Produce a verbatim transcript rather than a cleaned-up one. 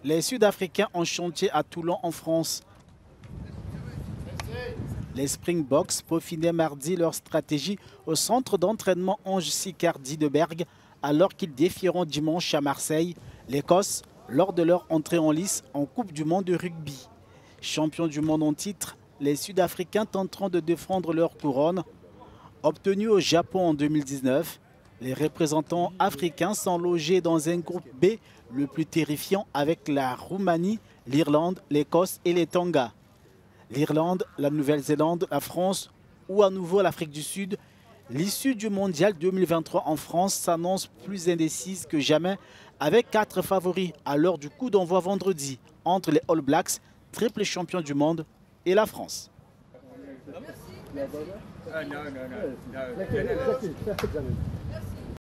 Les Sud-Africains en chantier à Toulon en France. Les Springboks peaufinaient mardi leur stratégie au centre d'entraînement Ange Sicardi de Bergue alors qu'ils défieront dimanche à Marseille l'Écosse lors de leur entrée en lice en Coupe du monde de rugby. Champions du monde en titre, les Sud-Africains tenteront de défendre leur couronne. Obtenue au Japon en deux mille dix-neuf, les représentants africains sont logés dans un groupe B le plus terrifiant avec la Roumanie, l'Irlande, l'Écosse et les Tonga. L'Irlande, la Nouvelle-Zélande, la France ou à nouveau l'Afrique du Sud, l'issue du mondial deux mille vingt-trois en France s'annonce plus indécise que jamais avec quatre favoris à l'heure du coup d'envoi vendredi entre les All Blacks, triple champion du monde, et la France. Uh, no, no, no, no.